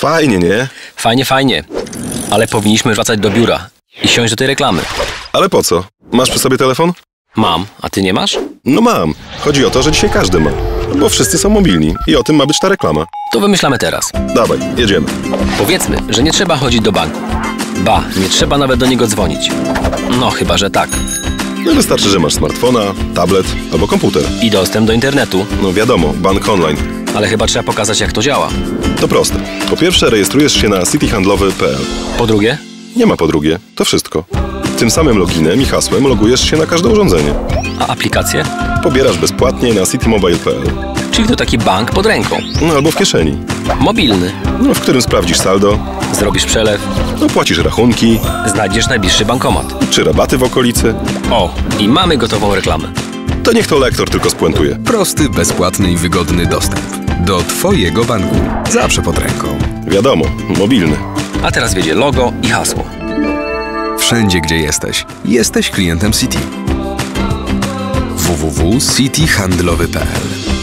Fajnie, nie? Fajnie, fajnie. Ale powinniśmy wracać do biura i siąść do tej reklamy. Ale po co? Masz przy sobie telefon? Mam, a ty nie masz? No mam. Chodzi o to, że dzisiaj każdy ma. Bo wszyscy są mobilni i o tym ma być ta reklama. To wymyślamy teraz. Dawaj, jedziemy. Powiedzmy, że nie trzeba chodzić do banku. Ba, nie trzeba nawet do niego dzwonić. No chyba, że tak. No wystarczy, że masz smartfona, tablet albo komputer. I dostęp do internetu. No wiadomo, bank online. Ale chyba trzeba pokazać, jak to działa. To proste. Po pierwsze rejestrujesz się na cityhandlowy.pl. Po drugie, Nie ma po drugie, to wszystko. Tym samym loginem i hasłem logujesz się na każde urządzenie. a aplikacje? Pobierasz bezpłatnie na citymobile.pl. Czyli to taki bank pod ręką. No albo w kieszeni. Mobilny. No, w którym sprawdzisz saldo, Zrobisz przelew, no płacisz rachunki, znajdziesz najbliższy bankomat. czy rabaty w okolicy. O, i mamy gotową reklamę. To niech to lektor tylko spuentuje. Prosty, bezpłatny i wygodny dostęp do Twojego banku. Zawsze pod ręką. Wiadomo, mobilny. A teraz wiedzie logo i hasło. Wszędzie, gdzie jesteś klientem City. www.cityhandlowy.pl